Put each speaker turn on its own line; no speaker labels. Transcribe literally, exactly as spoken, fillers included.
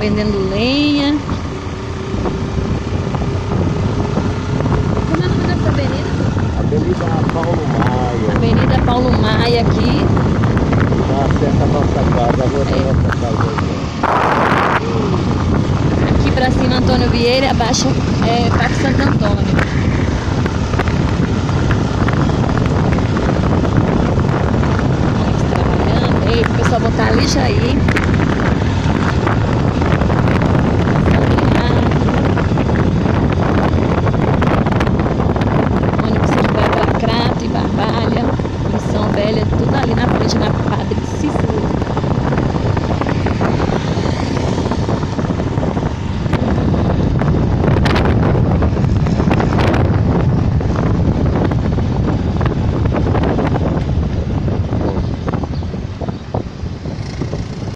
vendendo lenha. Como é o nome dessa avenida?
Avenida Paulo Maia.
Avenida Paulo Maia aqui.
Já acessa a nossa casa, a rua da
É.
nossa casa.
Aqui pra cima Antônio Vieira, abaixo é Parque Santo Antônio. Trabalhando, ei, o pessoal botar lixo aí.